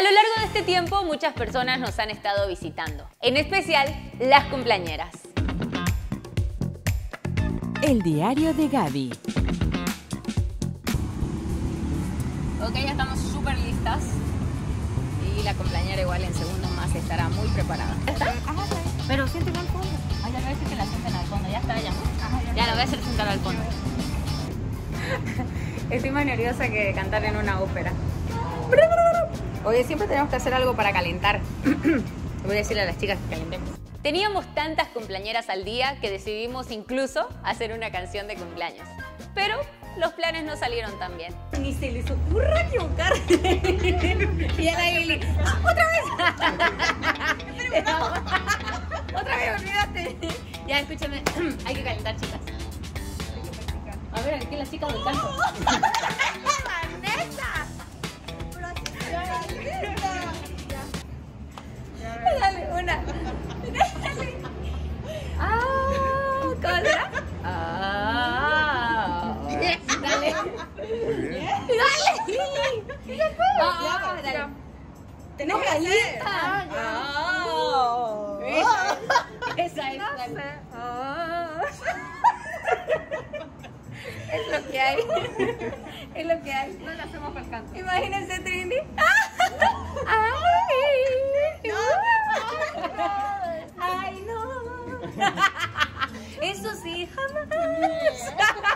A lo largo de este tiempo, muchas personas nos han estado visitando, en especial las cumpleañeras. El diario de Gaby. Ok, ya estamos súper listas. Y la cumpleañera igual en segundos más estará muy preparada. ¿Está? Pero siéntela al fondo. Ay, ya voy a decir que la sienten al fondo. Ya está, ya. Ya la voy a hacer sentar al fondo. Estoy más nerviosa que cantar en una ópera. Oye, siempre tenemos que hacer algo para calentar. Voy a decirle a las chicas que calentemos. Teníamos tantas cumpleañeras al día que decidimos incluso hacer una canción de cumpleaños. Pero los planes no salieron tan bien. Ni se les ocurra equivocarse. Y a la Lili, ¡otra vez! ¡Otra vez, olvídate! Ya, escúchame, hay que calentar, chicas. A ver, aquí las chicas del canto. ¡Vanessa! Dale, una. Dale. ¿Cómo será? Dale. Dale. Dale. Tenés la lista. Esa es. Dale. Es lo que hay. Es lo que hay. No la hacemos para el canto. Imagínense, Trini. Ay, no. Eso sí, jamás.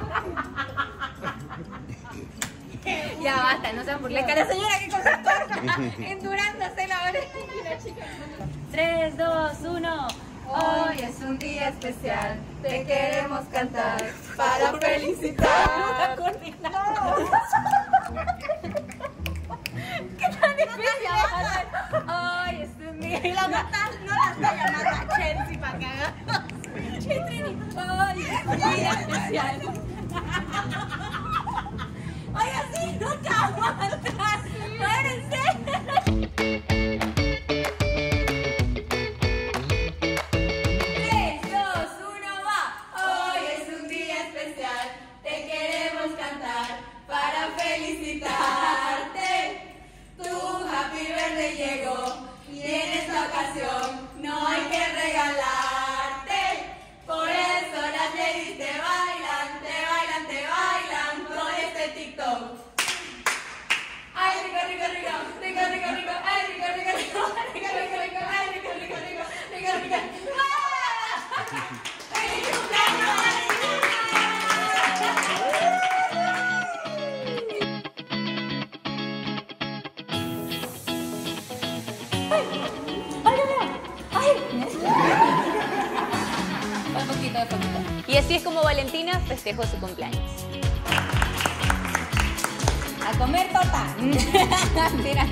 Ya basta, no sean burlecas. La señora que con su torta endurándose la oreja. 3, 2, 1. Hoy es un día especial, te queremos cantar para felicitar. ¿Qué tan difícil va a ser? Hoy es un día. Y la gata no la está llamando a Chelsea para cagar. Hoy es un día especial. Oye, así no te aguantas. Muérense. No hay que regalarte, por eso las ladies te bailan con este TikTok. Ay, rico, rico, rico, rico, rico, rico, ay, rico, rico, rico, rico, rico, rico, ay, rico, rico, rico, rico, rico. ¡Feliz cumpleaños! De poquito. Y así es como Valentina festejó su cumpleaños. A comer torta. Mira.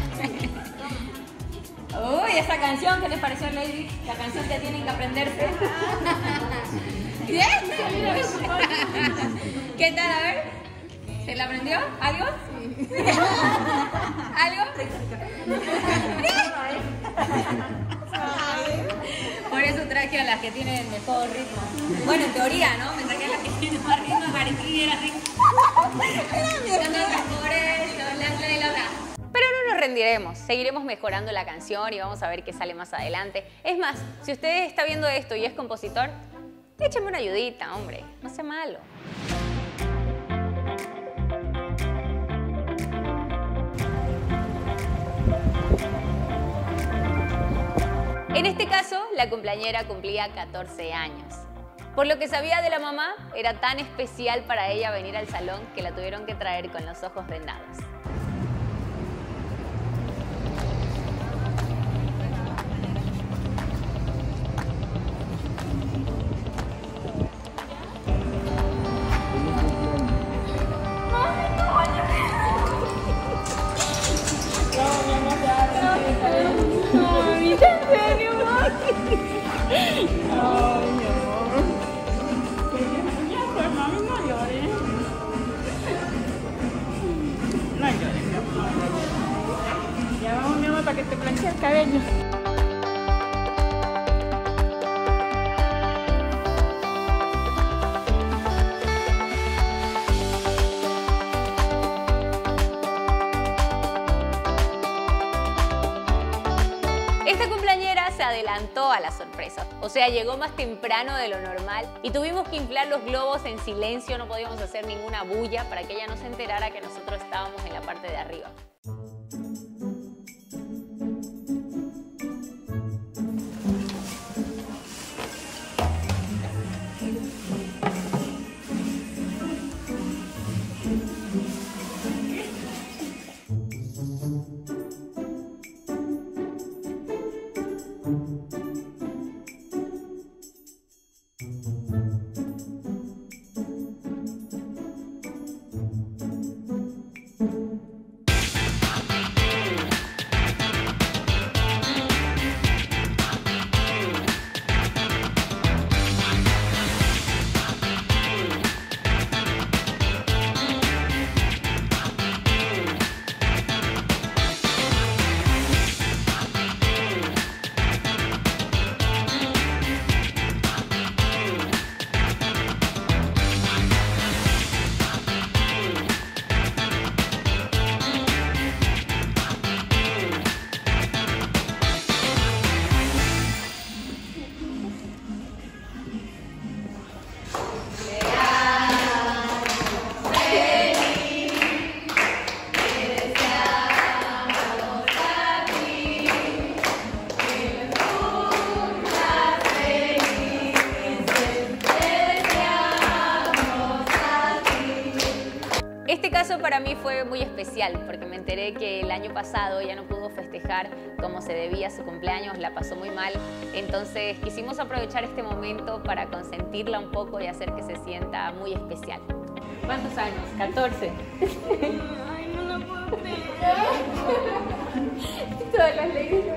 Uy, esa canción, ¿qué les pareció, Lady? La canción que tienen que aprenderse. ¿Bien? ¿Qué tal? A ver. ¿Se la aprendió? ¿Algo? ¿Algo? Por eso traje a las que tienen mejor ritmo. Bueno, en teoría, ¿no? Me traje a las que tienen más ritmo para que era rico. Pero no nos rendiremos, seguiremos mejorando la canción y vamos a ver qué sale más adelante. Es más, si usted está viendo esto y es compositor, échame una ayudita, hombre, no sea malo. En este caso, la cumpleañera cumplía 14 años. Por lo que sabía de la mamá, era tan especial para ella venir al salón que la tuvieron que traer con los ojos vendados. Ya vamos, mi amor, para que te planche el cabello. Esta cumpleañera se adelantó a la sorpresa, o sea, llegó más temprano de lo normal y tuvimos que inflar los globos en silencio, no podíamos hacer ninguna bulla para que ella no se enterara que nosotros estábamos en la parte de arriba. Este caso para mí fue muy especial porque me enteré que el año pasado ella no pudo festejar como se debía su cumpleaños, la pasó muy mal. Entonces quisimos aprovechar este momento para consentirla un poco y hacer que se sienta muy especial. ¿Cuántos años? 14. Ay, no lo puedo creer. Todas las leyes.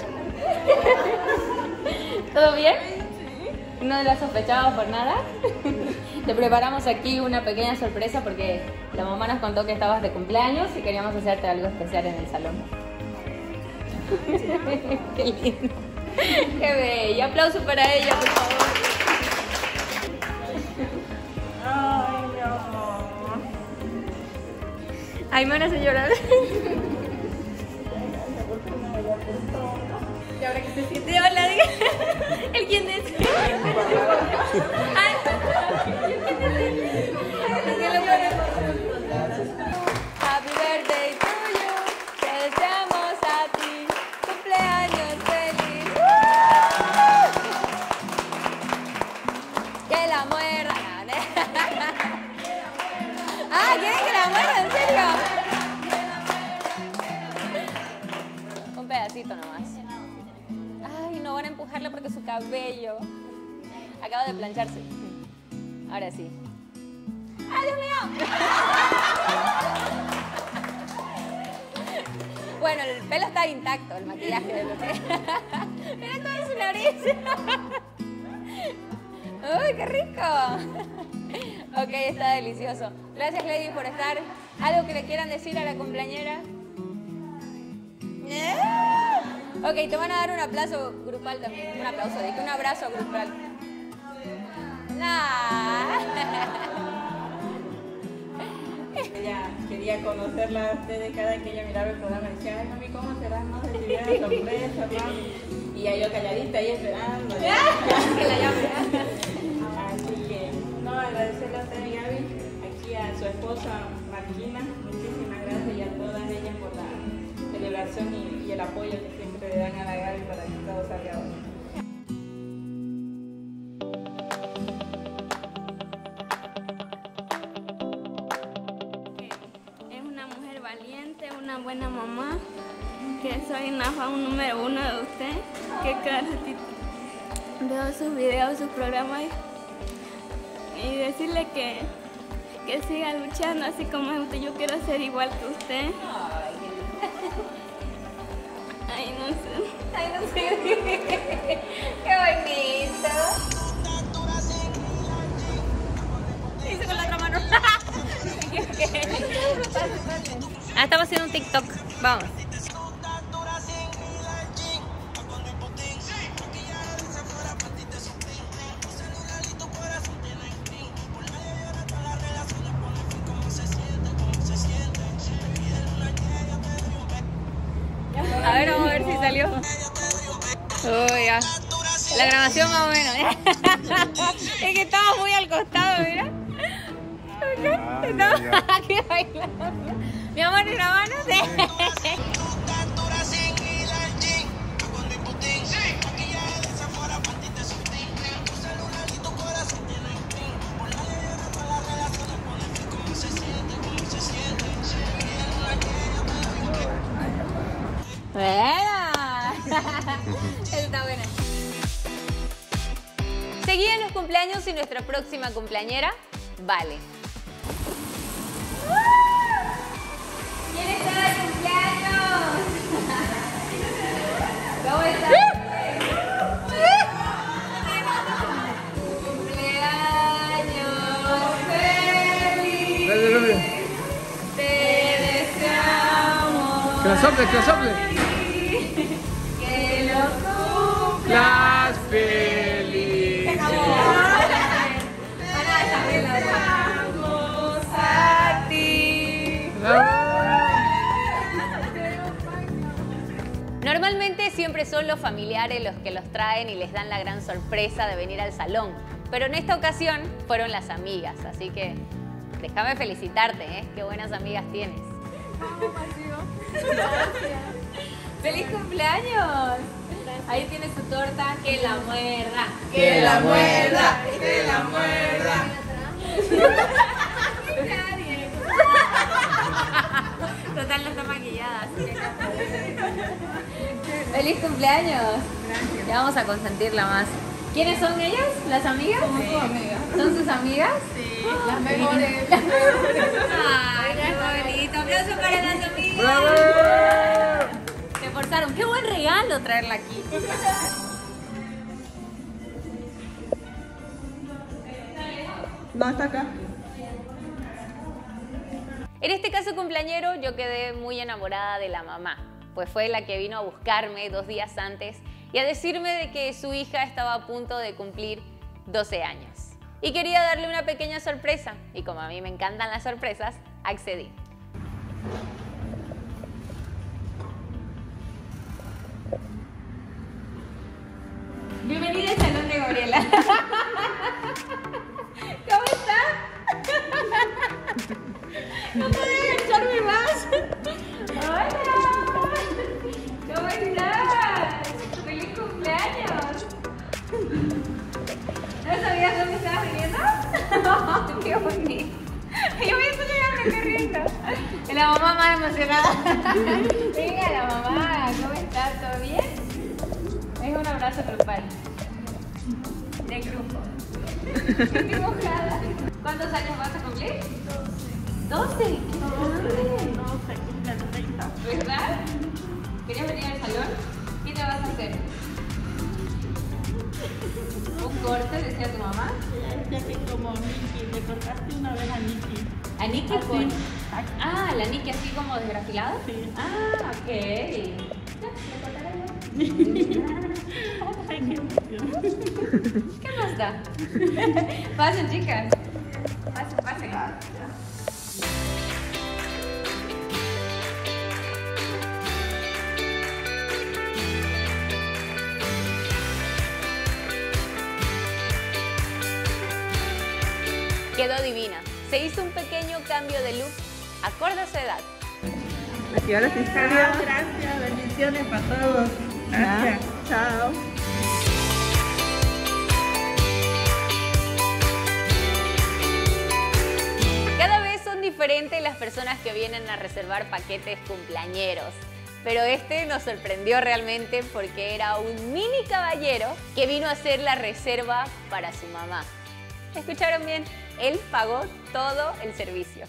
¿Todo bien? Sí. ¿No la sospechabas por nada? Te preparamos aquí una pequeña sorpresa porque la mamá nos contó que estabas de cumpleaños y queríamos hacerte algo especial en el salón. Qué lindo. Qué bella. Aplauso para ella, por favor. Ay, mi amor. Ay, me van a hacer llorar. Y ahora que se siente, hola, diga. ¿El quién es? Happy birthday to you. Te deseamos a ti. Cumpleaños feliz. Que la muerdan. Ah, ¿quieren que la muerdan? ¿En serio? Un pedacito nomás. Ay, no van a empujarla porque su cabello acaba de plancharse. Ahora sí. ¡Ay, Dios mío! Bueno, el pelo está intacto, el maquillaje de lo que... Mira toda su nariz. ¡Uy, qué rico! Ok, está delicioso. Gracias, Lady, por estar. ¿Algo que le quieran decir a la cumpleañera? Ok, te van a dar un aplauso grupal también. Un aplauso, dije, un abrazo grupal. Nah. Ella quería conocerla a ustedes cada vez que ella miraba el programa. Decía, ay, mami, ¿cómo será? No recibir la sorpresa, mami. Y ya yo calladita ahí esperando. Que la llame. Así que, no, agradecerle a usted, Gaby, aquí a su esposa, Marquina. Muchísimas gracias y a todas ellas por la celebración y el apoyo que siempre le dan a la Gaby para que todo salga bonito. Una buena mamá, que soy una fan número 1 de usted, que cada ratito veo sus videos, sus programas y decirle que siga luchando así como es usted. Yo quiero ser igual que usted. Ay, no sé. Ay, no sé. Qué bonito. Hice con la otra mano. Ah, estamos haciendo un TikTok. Vamos. A ver, vamos a ver si salió. Uy, ya. La grabación más o menos. Es que estaba muy al costado, mira. Estaba aquí bailando. Mi amor, ¿y la mano? Sí. Buena. Eso está buena. Seguían los cumpleaños y nuestra próxima cumpleañera, Vale. ¿Quién está de cumpleaños? ¿Cómo estás? ¡Cumpleaños feliz! Te deseamos. Que la sople, que la sople. Que lo cumplas. Las felices. Vamos a ti. Normalmente siempre son los familiares los que los traen y les dan la gran sorpresa de venir al salón. Pero en esta ocasión fueron las amigas, así que déjame felicitarte, ¿eh? Qué buenas amigas tienes. ¡Feliz cumpleaños! Ahí tienes tu torta, que la muerda. Que la muerda, que la muerda. Total, no está maquillada, así que ¡feliz cumpleaños! Gracias. Ya vamos a consentirla más. ¿Quiénes son ellas? ¿Las amigas? Somos sus amigas. ¿Son sus amigas? Sí, las mejores. ¡Ay, qué bonito! ¡Aplauso para las amigas! ¡Bravo! Se esforzaron. ¡Qué buen regalo traerla aquí! No, está acá. En este caso cumpleañero yo quedé muy enamorada de la mamá, pues fue la que vino a buscarme 2 días antes y a decirme de que su hija estaba a punto de cumplir 12 años. Y quería darle una pequeña sorpresa, y como a mí me encantan las sorpresas, accedí. Bienvenida al salón de Gabriela. ¿Cómo está? No podía echarme más. Hola. ¿Cómo estás? ¡Feliz cumpleaños! ¿No sabías dónde estabas viniendo? ¡Qué bonito! Yo voy a estar llegando corriendo. La mamá más emocionada. Venga, la mamá. ¿Cómo estás? ¿Todo bien? Es un abrazo grupal. De grupo. Estoy mojada. ¿Cuántos años vas a cumplir? 12. ¿Qué ¿verdad? ¿Querías venir al salón? ¿Qué te vas a hacer? ¿Un corte, decía tu mamá? Ya que como Nikki, le cortaste una vez a Nikki. ¿A Nikki? Así. Con... Ah, la Nikki así como desgrafilada. Sí. Ah, ok. Ya, le cortaré yo. ¿Qué más da? Pasen, chicas. Pasen, pasen. Quedó divina. Se hizo un pequeño cambio de look acorde a su edad. Aquí ahora sí. Gracias, bendiciones para todos. Gracias. Chao. Cada vez son diferentes las personas que vienen a reservar paquetes cumpleañeros. Pero este nos sorprendió realmente porque era un mini caballero que vino a hacer la reserva para su mamá. ¿Escucharon bien? Él pagó todo el servicio.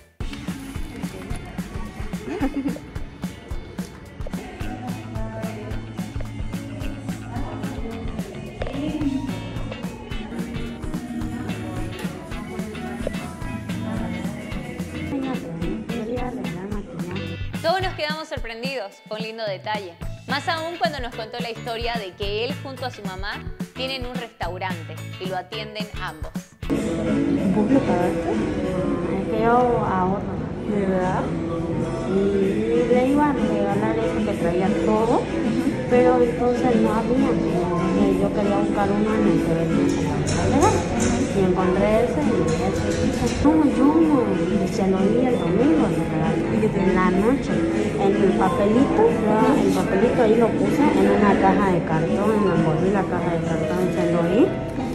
Todos nos quedamos sorprendidos, fue un lindo detalle. Más aún cuando nos contó la historia de que él junto a su mamá tienen un restaurante y lo atienden ambos. ¿Vos lo pagaste? Es que yo ahorro. ¿De verdad? Y le iban a regalar eso que traía todo, pero pero entonces no había. Entonces yo quería buscar uno en el que venía legal. Y encontré ese y dice, no, yo no. Y se lo di el domingo, en la noche. En el papelito ahí lo puse en una caja de cartón, envolví la caja de cartón y se lo di.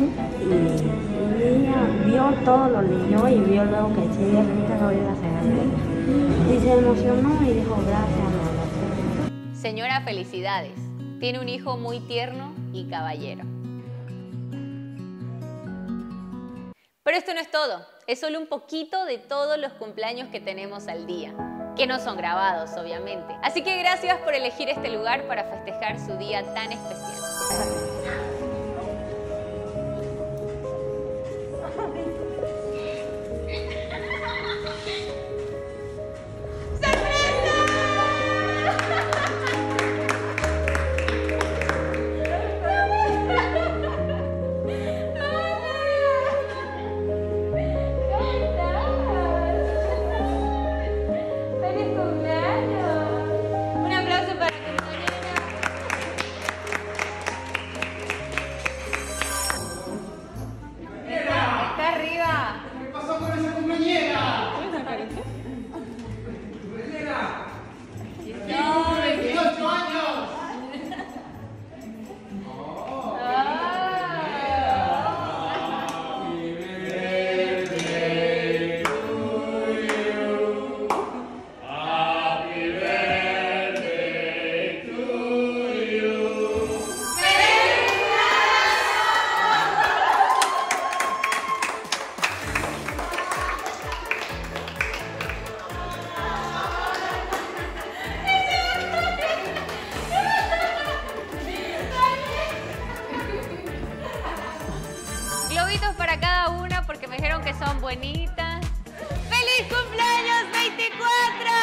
Y ella vio todo, lo leyó y vio luego que sí, realmente lo iba a hacer. Y se emocionó y dijo, gracias, mamá. Señora, felicidades. Tiene un hijo muy tierno y caballero. Pero esto no es todo. Es solo un poquito de todos los cumpleaños que tenemos al día, que no son grabados, obviamente. Así que gracias por elegir este lugar para festejar su día tan especial. Globitos para cada una porque me dijeron que son bonitas. ¡Feliz cumpleaños 24!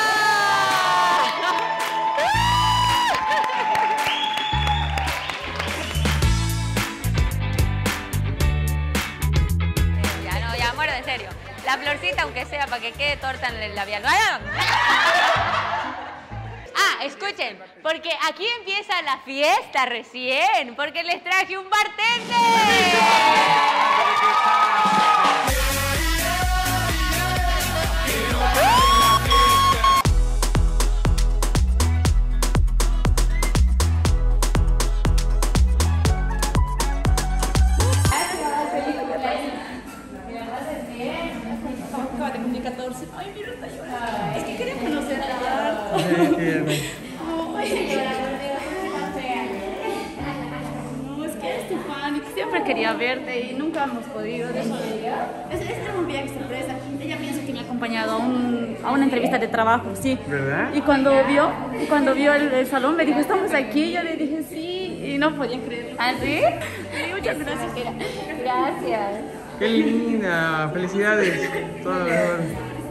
Ya, muerde, en serio. La florcita, aunque sea, para que quede torta en el labial. Escuchen, porque aquí empieza la fiesta recién, porque les traje un bartender. Acaba de cumplir 14. Ay, mira, está llorando. Es que quería conocerla. No, es que es tu fan y siempre quería verte y nunca hemos podido. Es un viaje sorpresa. Ella piensa que me ha acompañado a una entrevista de trabajo, sí. ¿Verdad? Y cuando vio el salón me dijo, estamos aquí. Yo le dije sí y no podía creerlo. ¿Ah, sí? Sí, muchas gracias. Gracias. ¡Qué linda! ¡Felicidades! Todo lo mejor.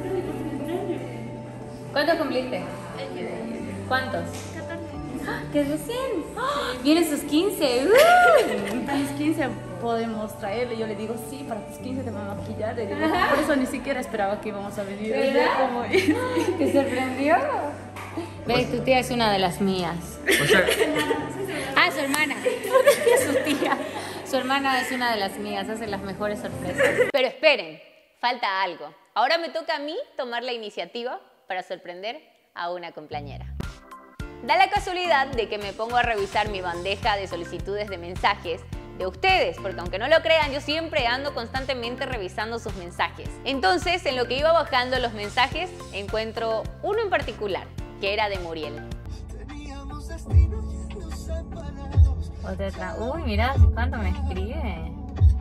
¿Cuántos cumpliste? ¿Cuántos? 14. ¡Qué recién! ¡Vienen sus 15! A mis 15 podemos traerle. Yo le digo, sí, para tus 15 te vamos a maquillar. Le digo, por eso ni siquiera esperaba que íbamos a venir. ¿Verdad? ¿Te sorprendió? ¿Ves? Tu tía es una de las mías. O sea, Su hermana. Su tía. Su hermana es una de las mías, hace las mejores sorpresas. Pero esperen, falta algo. Ahora me toca a mí tomar la iniciativa para sorprender a una cumpleañera. Da la casualidad de que me pongo a revisar mi bandeja de solicitudes de mensajes de ustedes, porque aunque no lo crean, yo siempre ando constantemente revisando sus mensajes. Entonces, en lo que iba bajando los mensajes, encuentro uno en particular, que era de Muriel. Uy, mira, ¿cuánto me escribe?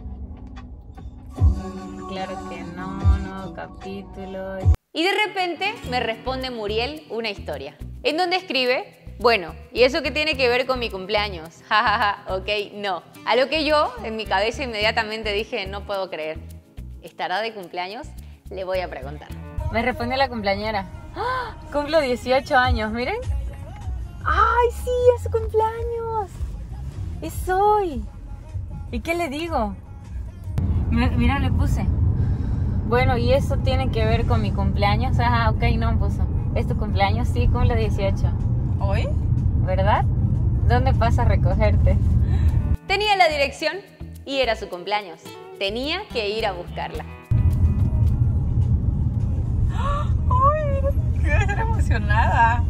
Claro que no, nuevo capítulo. Y de repente me responde Muriel una historia, en donde escribe, bueno, ¿y eso qué tiene que ver con mi cumpleaños? Jajaja, ok, no. A lo que yo, en mi cabeza inmediatamente dije, no puedo creer. ¿Estará de cumpleaños? Le voy a preguntar. Me responde la cumpleañera. ¡Ah! Cumplo 18 años, miren. ¡Ay, sí, es su cumpleaños! ¡Es hoy! ¿Y qué le digo? Mira, le puse. Bueno, ¿y eso tiene que ver con mi cumpleaños? Ok, no puso. ¿Es tu cumpleaños? Sí, cumplo 18. ¿Hoy? ¿Verdad? ¿Dónde pasa a recogerte? Tenía la dirección y era su cumpleaños. Tenía que ir a buscarla. ¡Uy! Quedé tan emocionada.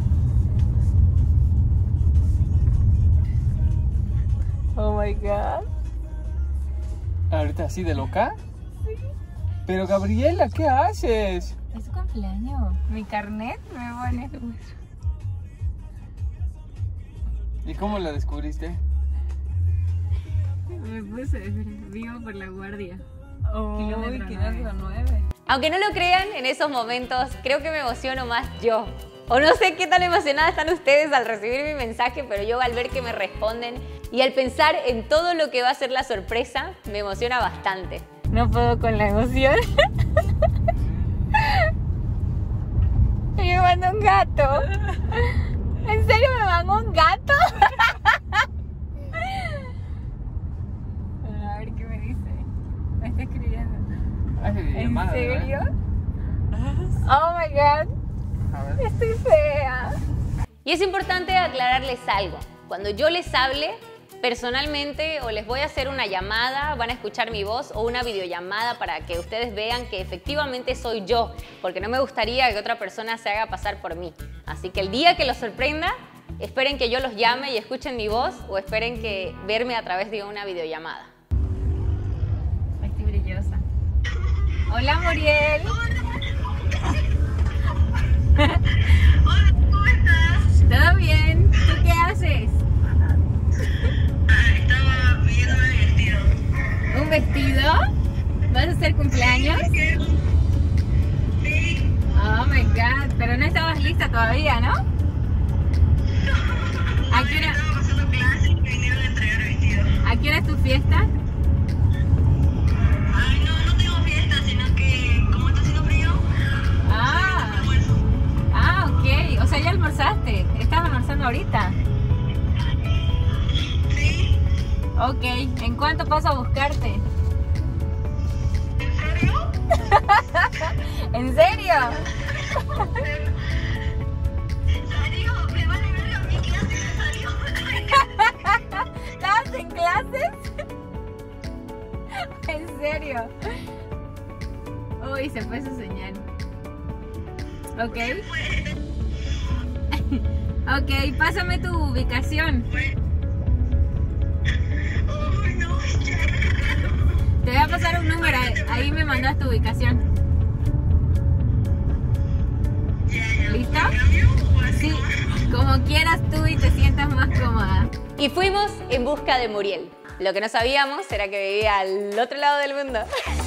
Oh my God. ¿Ahorita así de loca? Sí. Pero Gabriela, ¿qué haces? Es su cumpleaños. Mi carnet me pone. ¿Y cómo la descubriste? Me puse vivo por la guardia. Uy, kilómetro 9. Aunque no lo crean, en esos momentos creo que me emociono más yo. O no sé qué tan emocionadas están ustedes al recibir mi mensaje, pero yo al ver que me responden y al pensar en todo lo que va a ser la sorpresa, me emociona bastante. No puedo con la emoción. Y me mandó un gato. ¿En serio me mandó un gato? A ver qué me dice. Me está escribiendo. ¿En serio? Oh my God. Estoy fea. Y es importante aclararles algo. Cuando yo les hable personalmente o les voy a hacer una llamada, van a escuchar mi voz o una videollamada para que ustedes vean que efectivamente soy yo, porque no me gustaría que otra persona se haga pasar por mí. Así que el día que los sorprenda, esperen que yo los llame y escuchen mi voz o esperen que verme a través de una videollamada. Estoy brillosa. Hola, Muriel. Hola, ¿cómo estás? ¿Todo bien? ¿Tú qué haces? Estaba pidiéndome mi vestido. ¿Un vestido? ¿Vas a hacer cumpleaños? Sí. Oh my God, pero no estabas lista todavía, ¿no? ¿A qué hora? Estaba pasando clases y me vinieron a entregar el vestido. ¿A qué hora es tu fiesta? Ay, no tengo fiesta, sino que como está haciendo frío, almuerzo. Ok. O sea, ya almorzaste. ¿Estás almorzando ahorita? Sí. Ok. ¿En cuánto paso a buscarte? ¿En serio? ¿En serio? Salió, me vale verga mi clase, se salió. ¿Estabas en clases? ¿En serio? Uy, se fue su señal. Ok. Ok, pásame tu ubicación. Uy, no, Te voy a pasar un número, ahí me mandas tu ubicación. ¿Listo? ¿Cambio o así? Sí, como quieras tú y te sientas más cómoda. Y fuimos en busca de Muriel. Lo que no sabíamos era que vivía al otro lado del mundo.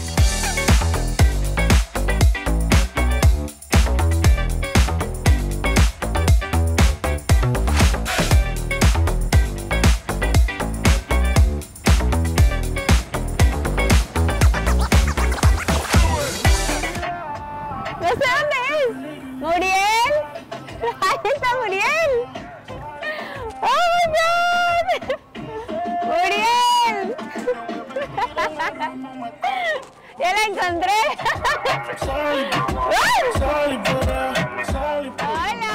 No sé dónde es. ¿Muriel? ¡Ahí está Muriel! ¡Oh my God! ¡Muriel! ¡Ya la encontré! ¡Hola!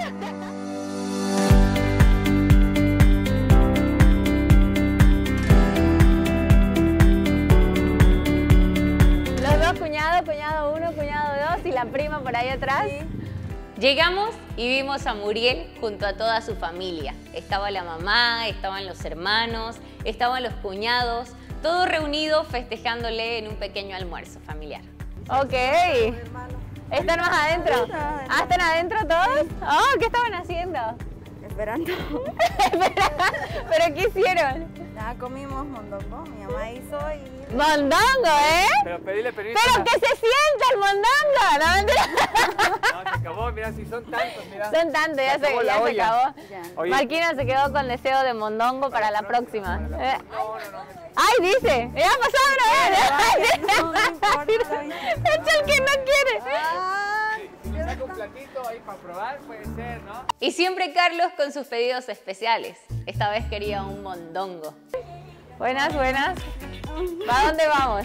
Los dos cuñados, cuñado 1, cuñado 2 y la prima por ahí atrás. Sí. Llegamos y vimos a Muriel junto a toda su familia. Estaba la mamá, estaban los hermanos, estaban los cuñados, todos reunidos festejándole en un pequeño almuerzo familiar. Ok. ¿Están más adentro? ¿Ah, están adentro todos? Oh, ¿qué estaban haciendo? Esperando. ¿Pero qué hicieron? Ya comimos mondongo, mi mamá hizo y... ¡Mondongo, eh! Pero pedile permiso. ¡Pero que se sienta el mondongo! No, mentira. No, se acabó, mira, si son tantos, mira. Son tantos, ya se acabó. Ya. Oye. Marquina se quedó con deseo de mondongo para la próxima. ¡Ay, dice! ¡Ya ha pasado una vez! importa. ¡Es el que no quiere! Si me saca un platito ahí para probar, puede ser, ¿no? Y siempre Carlos con sus pedidos especiales. Esta vez quería un mondongo. Buenas, buenas. ¿Para dónde vamos?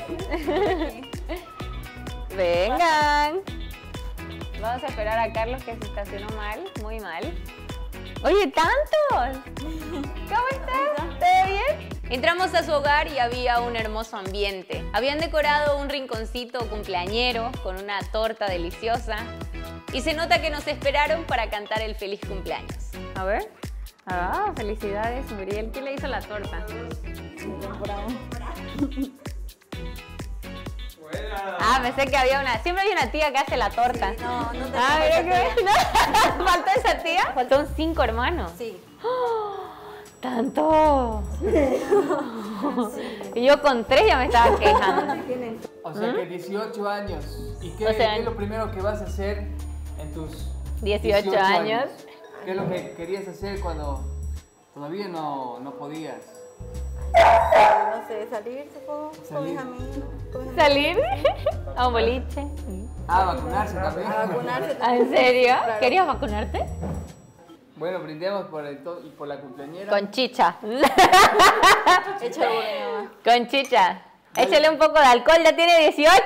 Vengan. Vamos a esperar a Carlos que se estacionó mal, muy mal. Oye, ¿tantos? ¿Cómo estás? ¿Todo bien? Entramos a su hogar y había un hermoso ambiente. Habían decorado un rinconcito cumpleañero con una torta deliciosa. Y se nota que nos esperaron para cantar el feliz cumpleaños. A ver. Ah, felicidades, Muriel. ¿Quién le hizo la torta? Ah, pensé que había una... Siempre hay una tía que hace la torta. Sí, no te mira que... ¿No? ¿Faltó esa tía? Faltaron 5 hermanos. Sí. ¡Oh! ¿Tanto? Y yo con 3 ya me estaba quejando. O sea que 18 años. ¿Y qué, O sea, qué es lo primero que vas a hacer en tus 18 años? ¿Qué es lo que querías hacer cuando todavía no podías? No sé, salir, supongo, con Salir. mis amigos. ¿Salir? ¿A un boliche? Ah, vacunarse también. A vacunarse. ¿Ah, ¿en serio? Claro. ¿Querías vacunarte? Bueno, brindemos por la cumpleañera. Con chicha. Échale una nomás. Con chicha. Échale un poco de alcohol, ya tiene 18.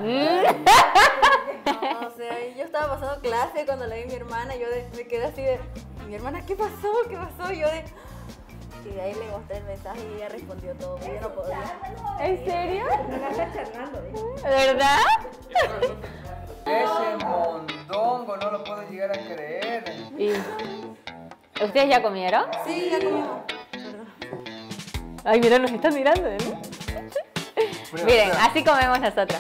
No, o sea, yo estaba pasando clase cuando la vi a mi hermana y yo me quedé así de... Mi hermana, ¿qué pasó? ¿Qué pasó? Y yo de... Y de ahí le mostré el mensaje y ella respondió todo, pero yo no podía. ¿En serio? ¿Verdad? Ese mondongo no lo puedo llegar a creer. ¿Y ustedes ya comieron? Sí, ya comimos. Ay, mira, nos están mirando, ¿no? Prueba, Miren, prueba. así comemos nosotros.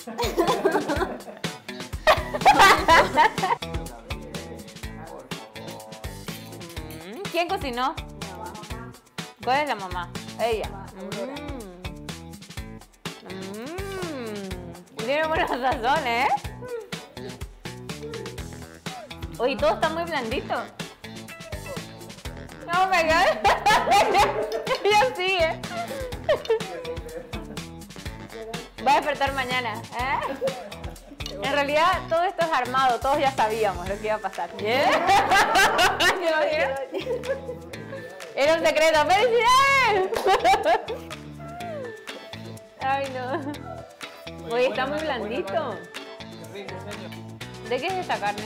¿Quién cocinó? ¿Cuál es la mamá? Ella. Tiene buena sazón, ¿eh? Oye, todo está muy blandito. Oh my God. Ella sigue. Va a despertar mañana, ¿eh? En realidad, todo esto es armado. Todos ya sabíamos lo que iba a pasar. ¿Yeah? Era un secreto. ¡Felicidades! Ay, no. Oye, está muy blandito. Qué rico, señor. ¿De qué es esta carne?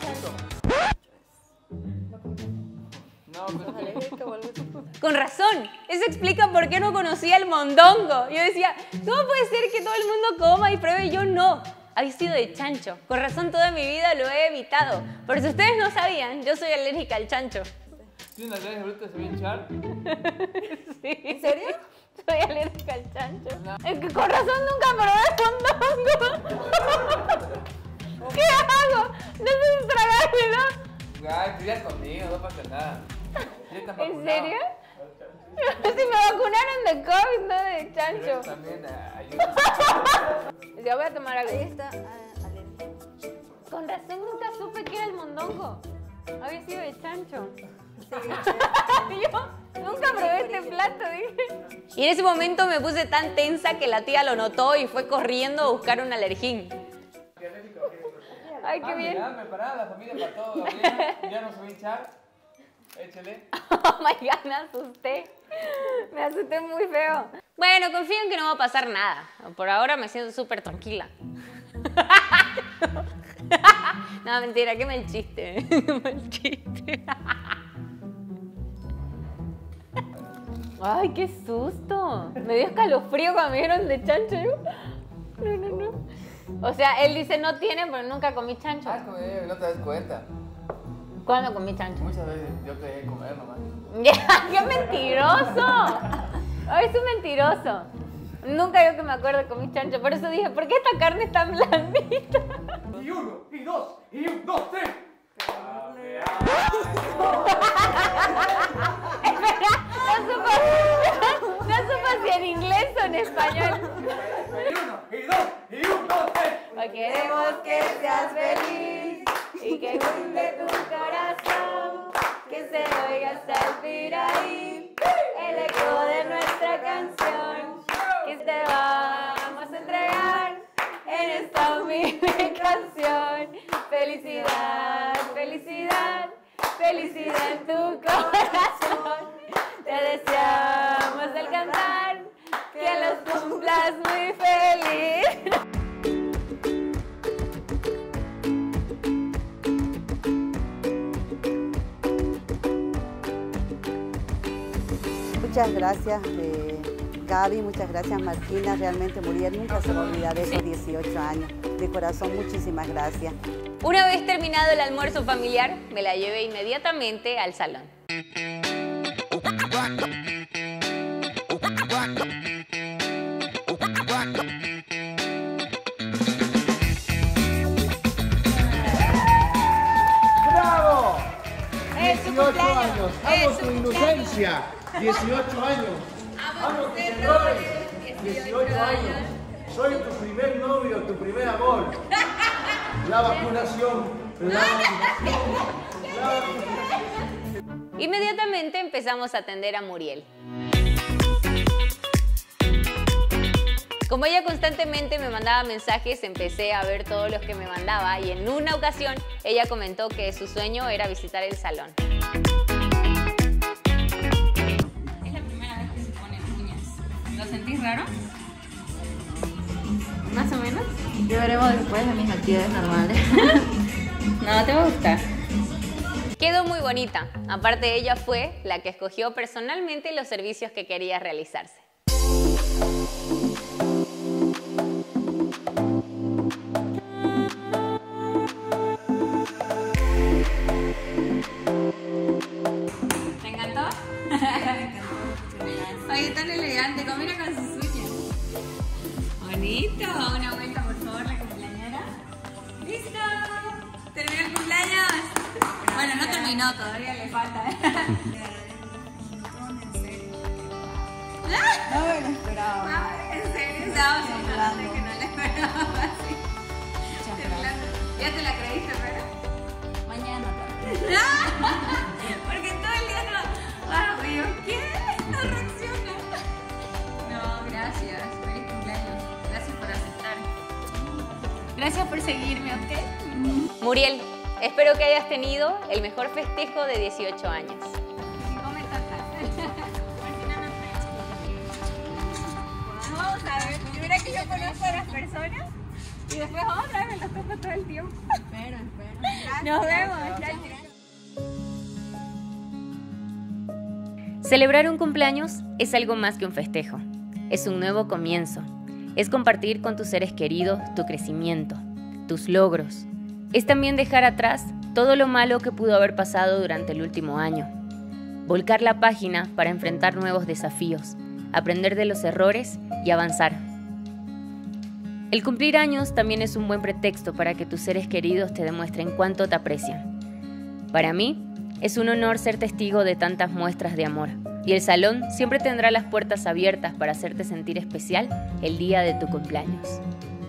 No, pero Con razón. Eso explica por qué no conocía el mondongo. Yo decía, ¿cómo puede ser que todo el mundo coma y pruebe y yo no? Había sido de chancho. Con razón toda mi vida lo he evitado. Pero si ustedes no sabían, yo soy alérgica al chancho. ¿Tienes una vez ahorita se va a hinchar? Sí. ¿En serio? Soy alérgica al chancho. Es que con razón nunca probé el mondongo. ¿Qué hago? No sé si tragármelo. Ay, cuida conmigo, no pasa nada. Ya estás ¿En vacunado. serio? Si me vacunaron de COVID, no de Pero chancho. eso también ayuda. Ya voy a tomar algo. Ahí está alérgico. Con razón nunca supe que era el mondongo. Había sido de chancho. Yo nunca probé este plato, dije. Y en ese momento me puse tan tensa que la tía lo notó y fue corriendo a buscar un alergín. Ay, qué bien. Mira, preparada la familia para todo, Gabriela. Ya no se va a hinchar. Échale. Oh my God, me asusté. Me asusté muy feo. Bueno, confío en que no va a pasar nada. Por ahora me siento súper tranquila. No, mentira, qué mal chiste. Qué mal chiste. Ay, qué susto. Me dio escalofrío cuando me dieron de chancho. No. O sea, él dice no tiene, pero nunca comí chancho. Ah, no te das cuenta. ¿Cuándo comí chancho? Muchas veces yo te dejé comer nomás. ¡Qué mentiroso! Ay, es un mentiroso. Nunca yo que me acuerdo comí chancho. Por eso dije, ¿por qué esta carne es tan blandita? Y uno, y dos, y un, dos, tres. Espera, no supo si en inglés o en español. Y uno, y dos, y un, dos, tres. Queremos que seas feliz y que inunde tu corazón, que se oiga hasta el Piraí, el eco de nuestra canción, que te vamos a entregar en esta humilde canción. Felicidad, felicidad, felicidad en tu corazón. Te deseamos al cantar que los cumplas muy feliz. Muchas gracias Gaby, muchas gracias Marquina, realmente Muriel nunca se va a olvidar de esos 18 años. De corazón, muchísimas gracias. Una vez terminado el almuerzo familiar, me la llevé inmediatamente al salón. ¡Bravo! 18 años, amo tu inocencia. 18 años, amo tus errores. 18 años, soy tu primer novio, tu primer amor. La vacunación, la vacunación, la vacunación. Inmediatamente empezamos a atender a Muriel. Como ella constantemente me mandaba mensajes, empecé a ver todos los que me mandaba y en una ocasión ella comentó que su sueño era visitar el salón. Es la primera vez que se ponen uñas. ¿Lo sentís raro? ¿Más o menos? Ya veremos después de mis actividades normales. No, te va a gustar. Quedó muy bonita. Aparte, ella fue la que escogió personalmente los servicios que quería realizarse. ¿Te encantó? Oye, tan elegante, combina con sus uñas. Bonito. Una vuelta, por favor, la cumpleañera. ¡Listo! ¿Terminó el cumpleaños? Bueno, no terminó, todavía le falta. No me lo esperaba. En serio, estábamos hablando de que no le esperaba así. ¿Ya te la creíste, pero? Mañana también. Porque todo el día no. Ah, yo, ¿qué? No reacciona. No, gracias. Feliz cumpleaños. Gracias por aceptar. Gracias por seguirme, ¿ok? Muriel, espero que hayas tenido el mejor festejo de 18 años. Vamos a ver, mira que yo conozco a las personas y después otra vez me los toco todo el tiempo. Espera. Nos vemos, chao. Celebrar un cumpleaños es algo más que un festejo. Es un nuevo comienzo. Es compartir con tus seres queridos tu crecimiento, tus logros. Es también dejar atrás todo lo malo que pudo haber pasado durante el último año. Volcar la página para enfrentar nuevos desafíos, aprender de los errores y avanzar. El cumplir años también es un buen pretexto para que tus seres queridos te demuestren cuánto te aprecian. Para mí, es un honor ser testigo de tantas muestras de amor, y el salón siempre tendrá las puertas abiertas para hacerte sentir especial el día de tu cumpleaños.